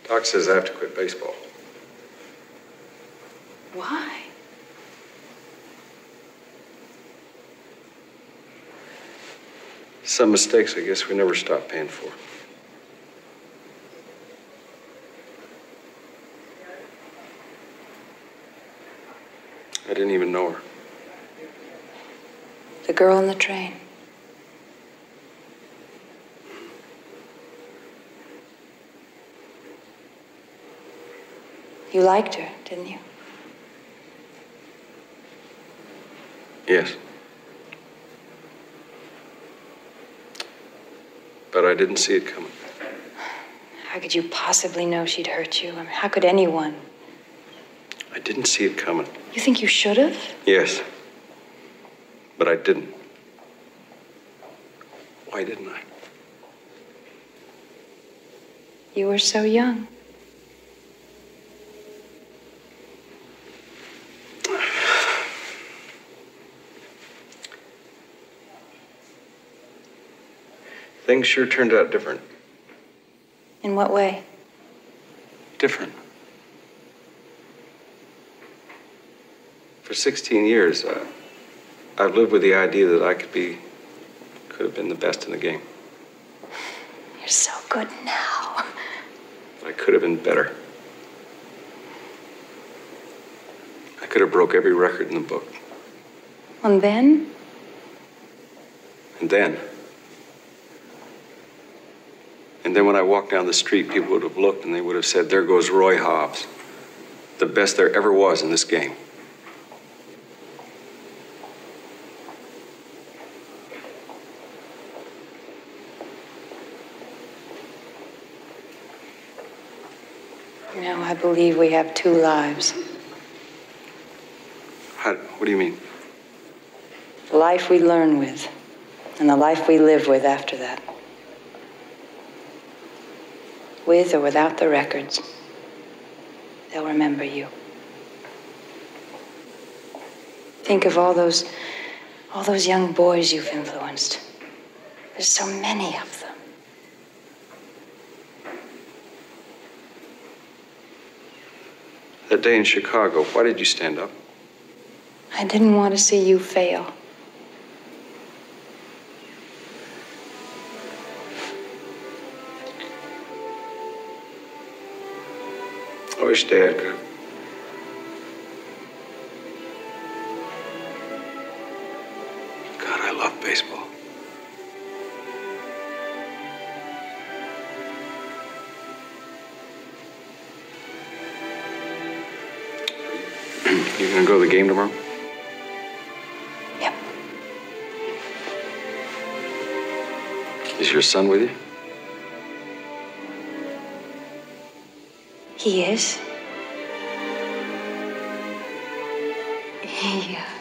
Doc says I have to quit baseball. Why? Some mistakes, I guess, we never stop paying for. I didn't even know her. The girl on the train. You liked her, didn't you? Yes. But I didn't see it coming. How could you possibly know she'd hurt you? I mean, how could anyone? I didn't see it coming. You think you should have? Yes. But I didn't. Why didn't I? You were so young. Things sure turned out different. In what way? Different. For 16 years, I've lived with the idea that I could have been the best in the game. You're so good now. I could have been better. I could have broke every record in the book. And then? And then when I walked down the street, people would have looked and they would have said, there goes Roy Hobbs, the best there ever was in this game. You know, I believe we have two lives. What do you mean? The life we learn with, and the life we live with after that. With or without the records, they'll remember you. Think of all those young boys you've influenced. There's so many of them. That day in Chicago, why did you stand up? I didn't want to see you fail. I wish Dad could. God, I love baseball. You gonna go to the game tomorrow? Yep. Is your son with you? He is. Yeah.